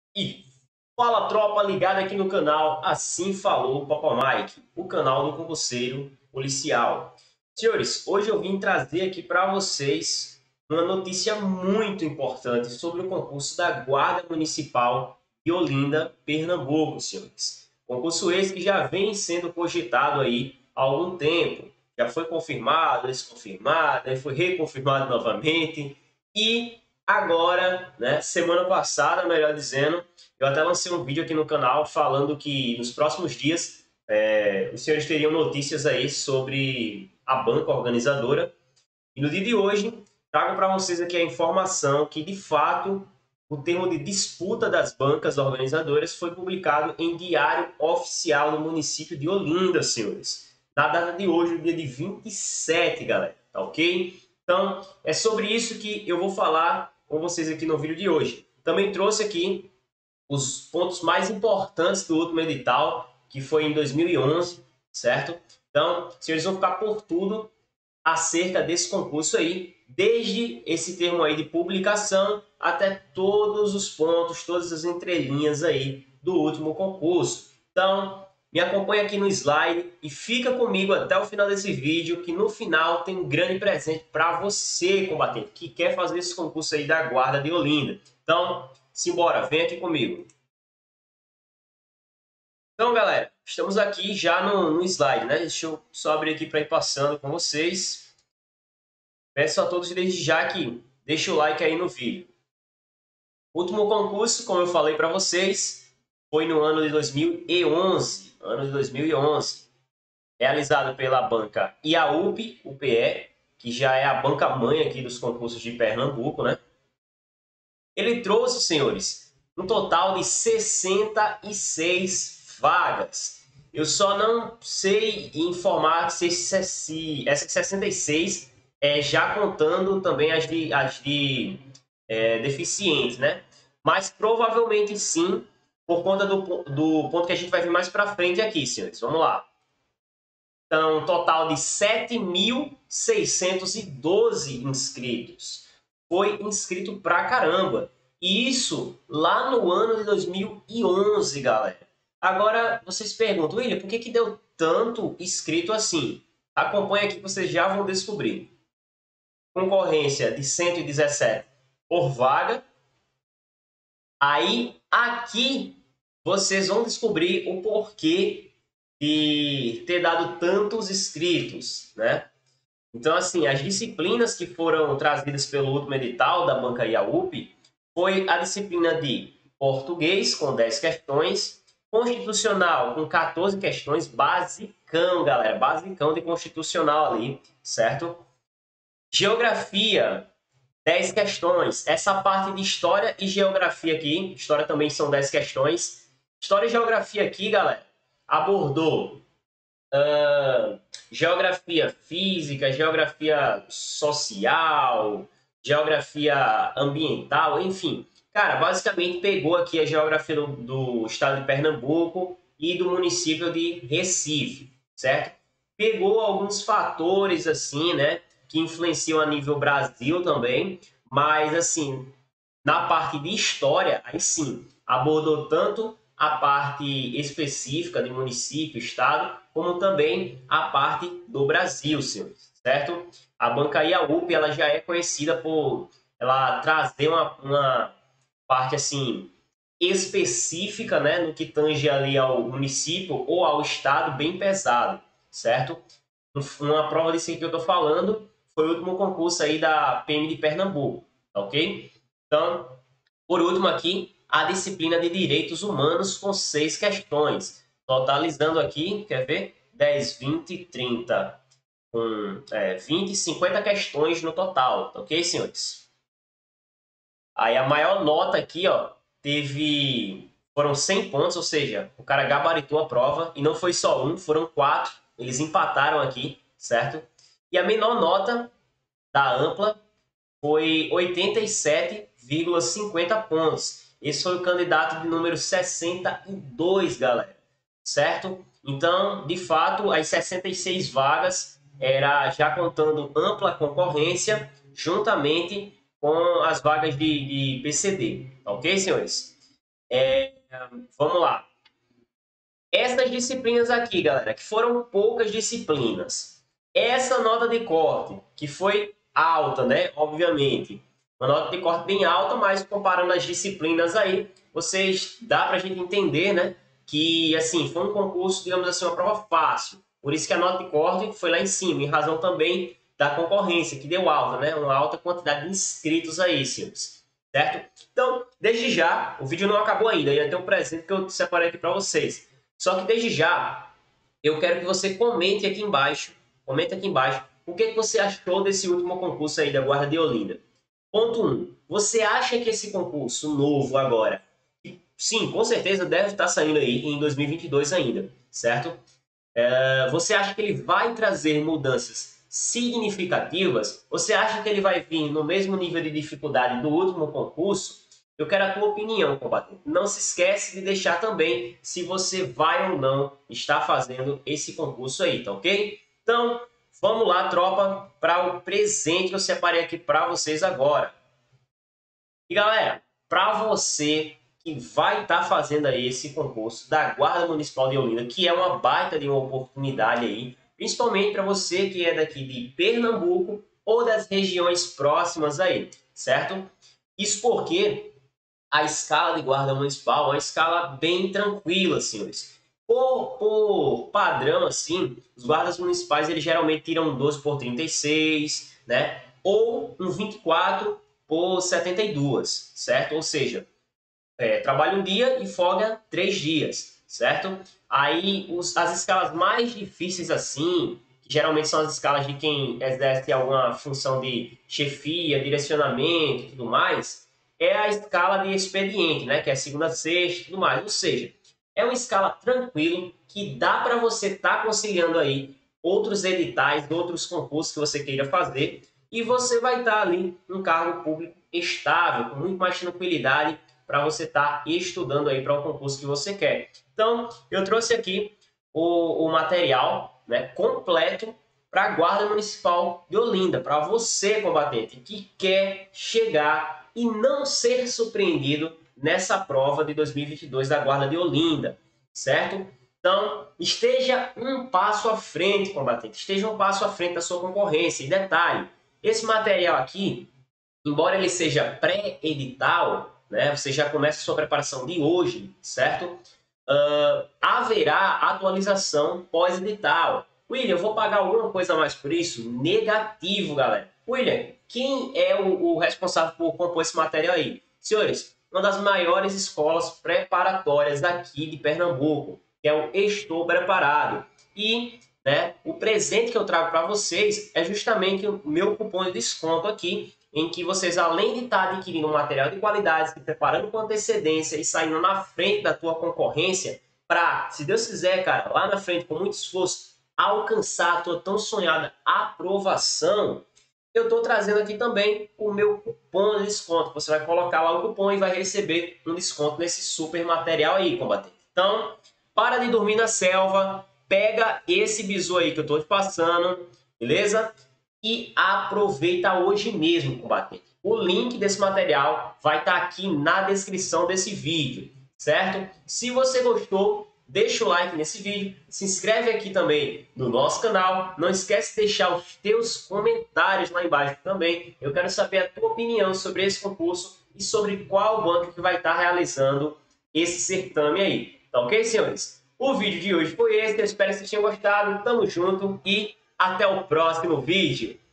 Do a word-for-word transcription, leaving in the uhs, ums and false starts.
E fala, tropa ligada aqui no canal Assim Falou Papa Mike, o canal do concurseiro policial. Senhores, hoje eu vim trazer aqui para vocês uma notícia muito importante sobre o concurso da Guarda Municipal de Olinda, Pernambuco, senhores. Concurso esse que já vem sendo cogitado aí há algum tempo. Já foi confirmado, desconfirmado, aí foi reconfirmado novamente. E agora, né, semana passada, melhor dizendo, eu até lancei um vídeo aqui no canal falando que nos próximos dias é, os senhores teriam notícias aí sobre a banca organizadora. E no dia de hoje, trago para vocês aqui a informação que, de fato, o termo de disputa das bancas organizadoras foi publicado em Diário Oficial no município de Olinda, senhores. Na data de hoje, no dia de vinte e sete, galera, tá ok? Então, é sobre isso que eu vou falar com vocês aqui no vídeo de hoje. Também trouxe aqui os pontos mais importantes do último edital, que foi em dois mil e onze, certo? Então, senhores vão ficar por tudo acerca desse concurso aí, desde esse termo aí de publicação até todos os pontos, todas as entrelinhas aí do último concurso. Então, me acompanha aqui no slide e fica comigo até o final desse vídeo, que no final tem um grande presente para você, combatente, que quer fazer esse concurso aí da Guarda de Olinda. Então, simbora, vem aqui comigo. Então, galera, estamos aqui já no, no slide, né? Deixa eu só abrir aqui para ir passando com vocês. Peço a todos desde já que deixe o like aí no vídeo. O último concurso, como eu falei para vocês, foi no ano de dois mil e onze. Ano de dois mil e onze. Realizado pela banca I A U P, U P E, que já é a banca mãe aqui dos concursos de Pernambuco, né? Ele trouxe, senhores, um total de sessenta e seis vagas. Eu só não sei informar se, se essas sessenta e seis é já contando também as de, as de é, deficientes, né? Mas provavelmente sim, por conta do, do ponto que a gente vai ver mais para frente aqui, senhores. Vamos lá. Então, um total de sete mil seiscentos e doze inscritos. Foi inscrito pra caramba. E isso lá no ano de dois mil e onze, galera. Agora, vocês perguntam, William, por que, que deu tanto inscrito assim? Acompanha aqui que vocês já vão descobrir. Concorrência de cento e dezessete por vaga. Aí, aqui, vocês vão descobrir o porquê de ter dado tantos inscritos, né? Então, assim, as disciplinas que foram trazidas pelo último edital da banca I A U P foi a disciplina de português, com dez questões, constitucional, com quatorze questões, basicão, galera, basicão de constitucional ali, certo? Geografia, dez questões. Essa parte de história e geografia aqui, história também são dez questões. História e geografia aqui, galera, abordou uh, geografia física, geografia social, geografia ambiental, enfim. Cara, basicamente pegou aqui a geografia do, do estado de Pernambuco e do município de Recife, certo? Pegou alguns fatores, assim, né, que influenciam a nível Brasil também, mas, assim, na parte de história, aí sim, abordou tanto a parte específica de município, estado, como também a parte do Brasil, senhores, certo? A banca I A U P ela já é conhecida por ela trazer uma, uma parte assim específica, né, no que tange ali ao município ou ao estado bem pesado, certo? Uma prova disso que eu estou falando foi o último concurso aí da P M de Pernambuco, tá ok? Então, por último aqui, a disciplina de Direitos Humanos com seis questões, totalizando aqui, quer ver? dez, vinte, trinta, com é, vinte, cinquenta questões no total, tá ok, senhores? Aí a maior nota aqui, ó, teve... foram cem pontos, ou seja, o cara gabaritou a prova, e não foi só um, foram quatro, eles empataram aqui, certo? E a menor nota da ampla foi oitenta e sete vírgula cinquenta pontos. Esse foi o candidato de número sessenta e dois, galera. Certo? Então, de fato, as sessenta e seis vagas era já contando ampla concorrência, juntamente com as vagas de, de P C D. Ok, senhores? É, vamos lá. Essas disciplinas aqui, galera, que foram poucas disciplinas. Essa nota de corte, que foi alta, né? Obviamente. Uma nota de corte bem alta, mas comparando as disciplinas aí, vocês dá pra gente entender, né? Que, assim, foi um concurso, digamos assim, uma prova fácil. Por isso que a nota de corte foi lá em cima, em razão também da concorrência, que deu alta, né? Uma alta quantidade de inscritos aí, senhores. Certo? Então, desde já, o vídeo não acabou ainda, ainda tem um presente que eu separei aqui para vocês. Só que desde já, eu quero que você comente aqui embaixo, comente aqui embaixo, o que, que você achou desse último concurso aí da Guarda de Olinda. Ponto um, você acha que esse concurso novo agora, sim, com certeza deve estar saindo aí em dois mil e vinte e dois ainda, certo? É, você acha que ele vai trazer mudanças significativas? Você acha que ele vai vir no mesmo nível de dificuldade do último concurso? Eu quero a tua opinião, combatente. Não se esquece de deixar também se você vai ou não estar fazendo esse concurso aí, tá ok? Então, vamos lá, tropa, para o presente que eu separei aqui para vocês agora. E galera, para você que vai estar fazendo aí esse concurso da Guarda Municipal de Olinda, que é uma baita de uma oportunidade aí, principalmente para você que é daqui de Pernambuco ou das regiões próximas aí, certo? Isso porque a escala de guarda municipal é uma escala bem tranquila, senhores. Por, por padrão, assim, os guardas municipais eles geralmente tiram um doze por trinta e seis, né? Ou um vinte e quatro por setenta e dois, certo? Ou seja, é, trabalha um dia e folga três dias, certo? Aí os, as escalas mais difíceis assim, que geralmente são as escalas de quem exerce alguma função de chefia, direcionamento e tudo mais, é a escala de expediente, né? Que é segunda a sexta e tudo mais. Ou seja, é uma escala tranquila que dá para você estar tá conciliando aí outros editais, outros concursos que você queira fazer e você vai estar tá ali num cargo público estável, com muito mais tranquilidade para você estar tá estudando aí para o concurso que você quer. Então, eu trouxe aqui o, o material, né, completo para a Guarda Municipal de Olinda, para você, combatente, que quer chegar e não ser surpreendido nessa prova de dois mil e vinte e dois da Guarda de Olinda, certo? Então, esteja um passo à frente, combatente, esteja um passo à frente da sua concorrência. E detalhe, esse material aqui, embora ele seja pré-edital, né, você já começa a sua preparação de hoje, certo? Uh, haverá atualização pós-edital. William, eu vou pagar alguma coisa a mais por isso? Negativo, galera. William, quem é o, o responsável por compor esse material aí? Senhores, uma das maiores escolas preparatórias daqui de Pernambuco, que é o Estou Preparado. E né, o presente que eu trago para vocês é justamente o meu cupom de desconto aqui, em que vocês, além de estar adquirindo um material de qualidade, se preparando com antecedência e saindo na frente da tua concorrência, para, se Deus quiser, cara, lá na frente, com muito esforço, alcançar a tua tão sonhada aprovação, eu estou trazendo aqui também o meu cupom de desconto. Você vai colocar lá o cupom e vai receber um desconto nesse super material aí, combatente. Então, para de dormir na selva, pega esse bizu aí que eu estou te passando, beleza? E aproveita hoje mesmo, combatente. O link desse material vai estar aqui na descrição desse vídeo, certo? Se você gostou, deixa o like nesse vídeo, se inscreve aqui também no nosso canal, não esquece de deixar os teus comentários lá embaixo também. Eu quero saber a tua opinião sobre esse concurso e sobre qual banco que vai estar realizando esse certame aí. Tá ok, senhores? O vídeo de hoje foi esse, eu espero que vocês tenham gostado, tamo junto e até o próximo vídeo.